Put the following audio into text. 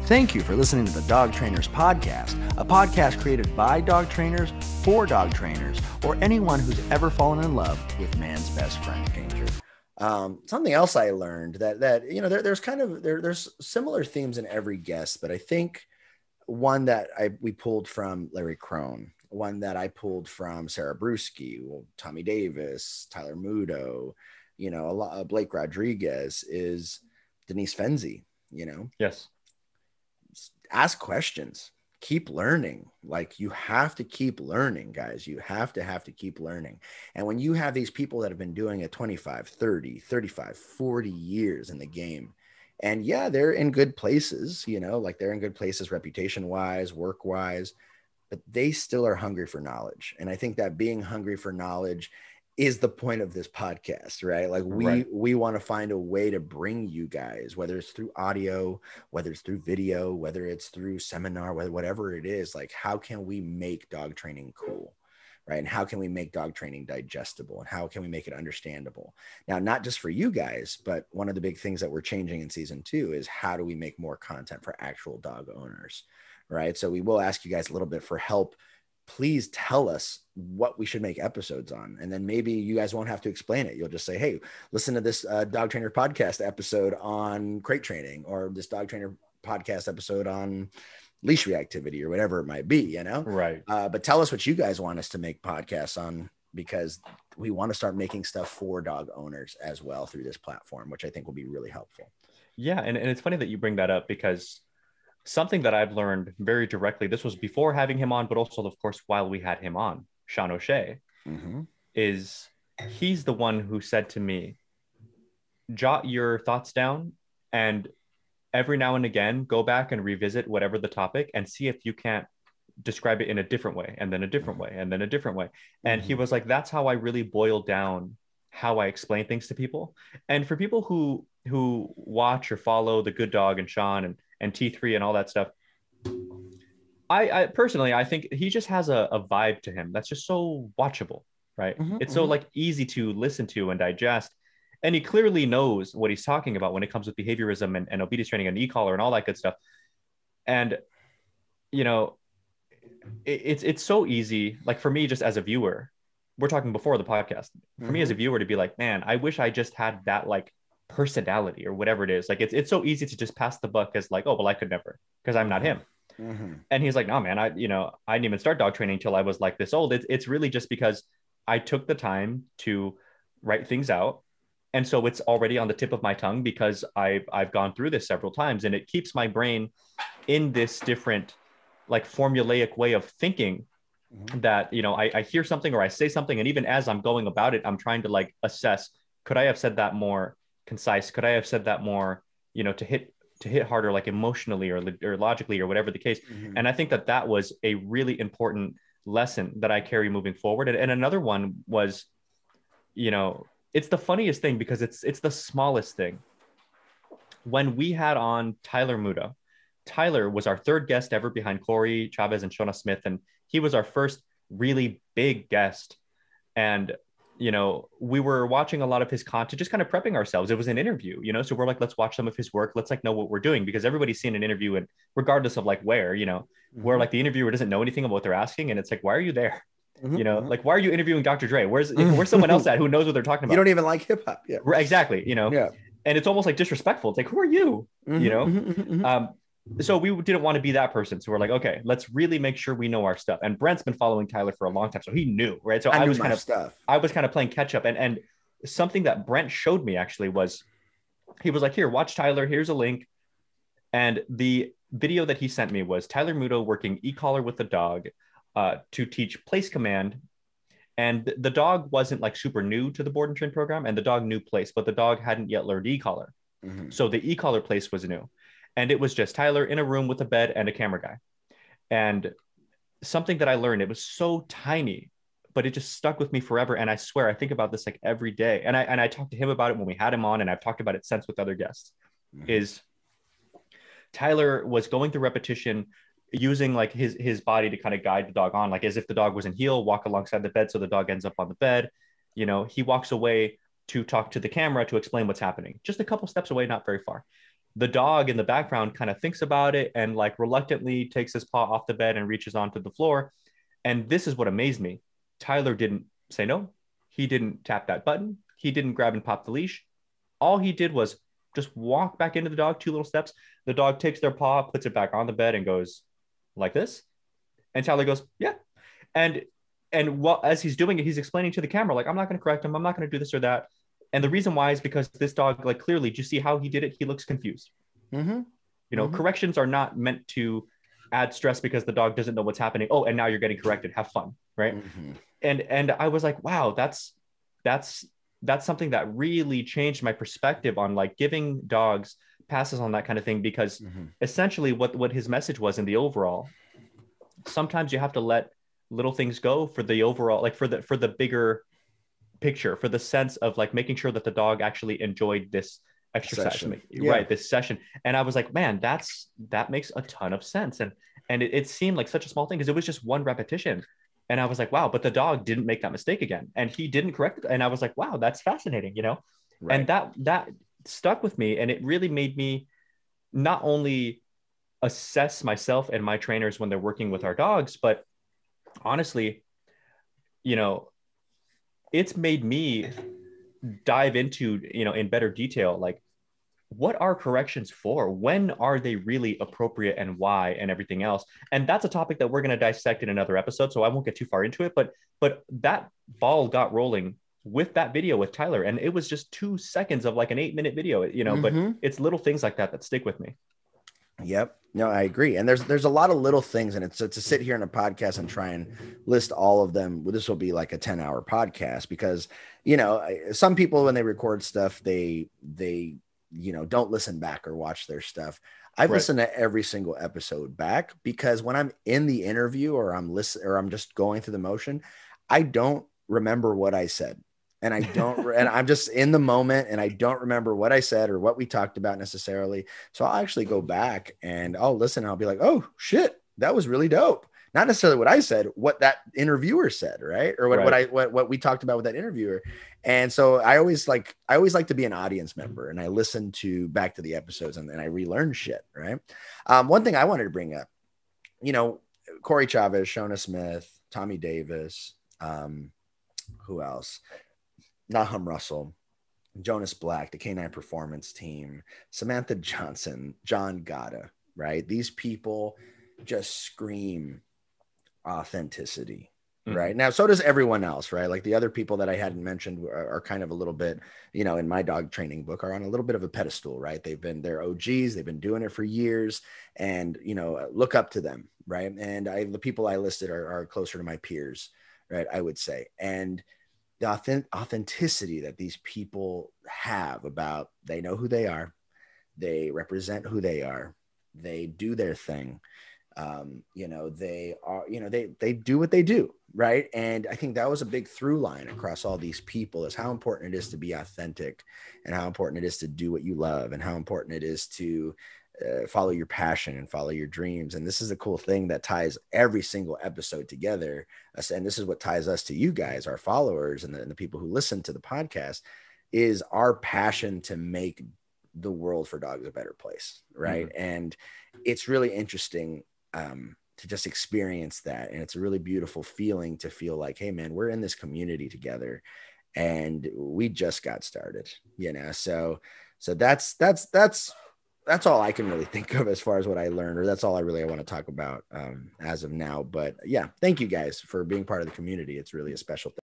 Thank you for listening to the Dog Trainers Podcast, a podcast created by dog trainers for dog trainers, or anyone who's ever fallen in love with man's best friend, Danger. Something else I learned that you know, there's similar themes in every guest, but I think one that we pulled from Larry Crone, one that I pulled from Sarah Brewski, Tommy Davis, Tyler Muto, you know, Blake Rodriguez, is Denise Fenzi. You know, yes. Ask questions, keep learning. Like, you have to keep learning, guys. You have to keep learning. And when you have these people that have been doing it 25, 30, 35, 40 years in the game, and yeah, they're in good places, you know, like they're in good places, reputation wise, work wise, but they still are hungry for knowledge. And I think that being hungry for knowledge is the point of this podcast, right? Like we want to find a way to bring you guys, whether it's through audio, whether it's through video, whether it's through seminar, whatever it is, like, how can we make dog training cool, right? And how can we make dog training digestible? And how can we make it understandable? Now, not just for you guys, but one of the big things that we're changing in season 2 is how do we make more content for actual dog owners, right? So we will ask you guys a little bit for help. Please tell us what we should make episodes on. And then maybe you guys won't have to explain it. You'll just say, hey, listen to this Dog Trainer Podcast episode on crate training, or this Dog Trainer Podcast episode on leash reactivity, or whatever it might be, you know? Right. But tell us what you guys want us to make podcasts on, because we want to start making stuff for dog owners as well through this platform, which I think will be really helpful. Yeah. And it's funny that you bring that up, because something that I've learned very directly, this was before having him on, but also, of course, while we had him on, Sean O'Shea, is he's the one who said to me, jot your thoughts down, and every now and again, go back and revisit whatever the topic and see if you can't describe it in a different way, and then a different way, and then a different way. And he was like, that's how I really boiled down how I explain things to people. And for people who watch or follow The Good Dog and Sean and T3 and all that stuff, I personally, I think he just has a vibe to him that's just so watchable, right? It's so like easy to listen to and digest. And he clearly knows what he's talking about when it comes with behaviorism and obedience training and e-collar and all that good stuff. And, you know, it's so easy. Like, for me, just as a viewer, we're talking before the podcast, for me as a viewer to be like, man, I wish I just had that, like, personality or whatever it is. Like, it's so easy to just pass the buck as like, oh, well, I could never, because I'm not him. And he's like, no, man, I didn't even start dog training till I was like this old. It's really just because I took the time to write things out. And so it's already on the tip of my tongue, because I've gone through this several times, and it keeps my brain in this different, like, formulaic way of thinking that, you know, I hear something or I say something, and even as I'm going about it, I'm trying to, like, assess, could I have said that more concise? Could I have said that more, you know, to hit harder, like emotionally or logically, or whatever the case. And I think that was a really important lesson that I carry moving forward. And another one was, you know, it's the funniest thing, because it's the smallest thing. When we had on Tyler Muto, Tyler was our third guest ever behind Corey Chavez and Shona Smith. And he was our first really big guest. And, you know, we were watching a lot of his content, just kind of prepping ourselves. It was an interview, you know, so we're like, let's watch some of his work. Let's, like, know what we're doing, because everybody's seen an interview, and regardless of, like, where, you know, where, like, the interviewer doesn't know anything about what they're asking. And it's like, why are you there? You know, like, why are you interviewing Dr. Dre? Where's someone else at who knows what they're talking about? You don't even like hip hop. Yeah, exactly. You know, and it's almost like disrespectful. It's like, who are you? You know? So we didn't want to be that person. So we're like, okay, let's really make sure we know our stuff. And Brent's been following Tyler for a long time, so he knew, right? So I was kind of playing catch up. And something that Brent showed me actually was, he was like, here, watch Tyler. Here's a link. And the video that he sent me was Tyler Muto working e-collar with the dog to teach place command. And the dog wasn't, like, super new to the board and train program, and the dog knew place, but the dog hadn't yet learned e-collar. So the e-collar place was new. And it was just Tyler in a room with a bed and a camera guy. And something that I learned, it was so tiny, but it just stuck with me forever. And I swear, I think about this, like, every day. And I talked to him about it when we had him on, and I've talked about it since with other guests, is Tyler was going through repetition, using, like, his body to kind of guide the dog on, like, as if the dog was in heel, walk alongside the bed so the dog ends up on the bed. You know, he walks away to talk to the camera to explain what's happening, just a couple steps away, not very far. The dog in the background kind of thinks about it and like reluctantly takes his paw off the bed and reaches onto the floor. And this is what amazed me. Tyler didn't say no. He didn't tap that button. He didn't grab and pop the leash. All he did was just walk back into the dog, 2 little steps. The dog takes their paw, puts it back on the bed and goes like this. And Tyler goes, yeah. And while, as he's doing it, he's explaining to the camera, like, I'm not going to correct him. I'm not going to do this or that. And the reason why is because this dog, like, clearly, do you see how he did it? He looks confused. Mm-hmm. You know, corrections are not meant to add stress because the dog doesn't know what's happening. Oh, and now you're getting corrected. Have fun. Right. And I was like, wow, that's something that really changed my perspective on like giving dogs passes on that kind of thing, because essentially what his message was in the overall, sometimes you have to let little things go for the overall, like for the bigger picture, for the sense of like making sure that the dog actually enjoyed this exercise, right? This session. And I was like, man, that makes a ton of sense. And it seemed like such a small thing because it was just one repetition. And I was like, wow, but the dog didn't make that mistake again. And he didn't correct it. And I was like, wow, that's fascinating, you know? Right. And that stuck with me. And it really made me not only assess myself and my trainers when they're working with our dogs, but honestly, you know, it's made me dive into, you know, in better detail, like, what are corrections for? When are they really appropriate and why, and everything else? And that's a topic that we're going to dissect in another episode. So I won't get too far into it, but that ball got rolling with that video with Tyler. And it was just 2 seconds of like an 8-minute video, you know, but it's little things like that stick with me. Yep. No, I agree. And there's a lot of little things, and it's to sit here in a podcast and try and list all of them. Well, this will be like a 10-hour podcast because, you know, some people, when they record stuff, they you know, don't listen back or watch their stuff. I've listened to every single episode back because when I'm in the interview or I'm just going through the motion, I don't remember what I said. And I don't, and I'm just in the moment and I don't remember what I said or what we talked about necessarily. So I'll actually go back and I'll listen and I'll be like, oh shit, that was really dope. Not necessarily what I said, what that interviewer said, right? Or what we talked about with that interviewer. And so I always like to be an audience member, and I listen back to the episodes and I relearn shit, right? One thing I wanted to bring up, you know, Corey Chavez, Shona Smith, Tommy Davis, who else? Nahum Russell, Jonas Black, the K9 Performance Team, Samantha Johnson, John Gata, right? These people just scream authenticity, right? Now, so does everyone else, right? Like the other people that I hadn't mentioned are kind of a little bit, you know, in my dog training book are on a little bit of a pedestal, right? They're OGs, they've been doing it for years, and, you know, look up to them, right? And the people I listed are closer to my peers, right? I would say. And the authenticity that these people have about, they know who they are, they represent who they are, they do their thing. You know, they are, you know, they do what they do, right? And I think that was a big through line across all these people, is how important it is to be authentic, and how important it is to do what you love, and how important it is to follow your passion and follow your dreams. And this is the cool thing that ties every single episode together. And this is what ties us to you guys, our followers, and the people who listen to the podcast, is our passion to make the world for dogs a better place, right? And it's really interesting to just experience that. And it's a really beautiful feeling to feel like, hey man, we're in this community together and we just got started, you know? So that's all I can really think of as far as what I learned, or that's all I want to talk about as of now. But yeah, thank you guys for being part of the community. It's really a special thing.